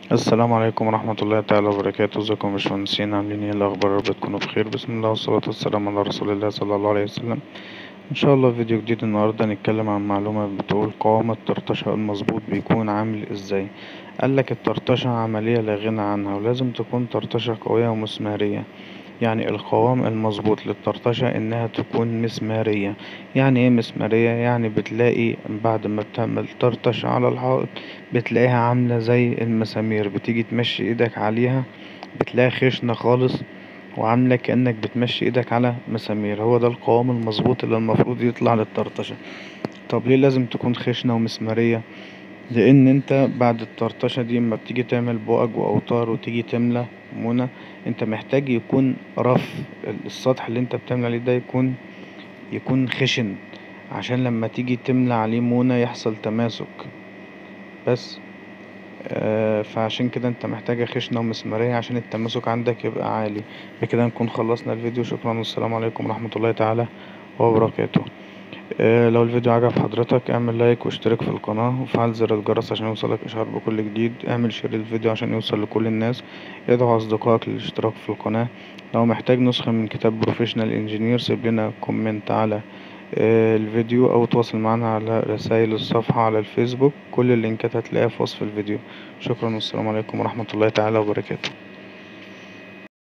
السلام عليكم ورحمة الله تعالى وبركاته. ازيكم يا باشمهندسين؟ عاملين ايه الاخبار؟ يا رب تكونوا بخير. بسم الله والصلاة والسلام على رسول الله صلى الله عليه وسلم. ان شاء الله فيديو جديد. النهاردة هنتكلم عن معلومة بتقول قوام الطرطشة المظبوط بيكون عامل ازاي. قالك الطرطشة عملية لا غنى عنها، ولازم تكون طرطشة قوية ومسمارية. يعني القوام المظبوط للطرطشة انها تكون مسمارية. يعني ايه مسمارية؟ يعني بتلاقي بعد ما بتعمل طرطشة على الحائط بتلاقيها عاملة زي المسامير، بتيجي تمشي ايدك عليها بتلاقي خشنة خالص، وعاملة كأنك بتمشي ايدك على مسامير. هو ده القوام المظبوط اللي المفروض يطلع للطرطشة. طب ليه لازم تكون خشنة ومسمارية؟ لان انت بعد الطرطشة دي اما بتيجي تعمل بؤج واوتار وتيجي تملى منى، انت محتاج يكون رف السطح اللي انت بتعمل عليه ده يكون خشن، عشان لما تيجي تملى عليه مونة يحصل تماسك بس. فعشان كده انت محتاجة خشنة ومسمارية عشان التماسك عندك يبقى عالي. بكده نكون خلصنا الفيديو. شكرا والسلام عليكم ورحمة الله تعالى وبركاته. لو الفيديو عجب حضرتك اعمل لايك واشترك في القناة وفعل زر الجرس عشان يوصلك اشعار بكل جديد. اعمل شير الفيديو عشان يوصل لكل الناس. ادعو اصدقائك للاشتراك في القناة. لو محتاج نسخة من كتاب بروفيشنال انجينير سيب لنا كومنت على الفيديو او تواصل معنا على رسائل الصفحة على الفيسبوك. كل اللينكات هتلاقيها في وصف الفيديو. شكرا والسلام عليكم ورحمة الله تعالى وبركاته.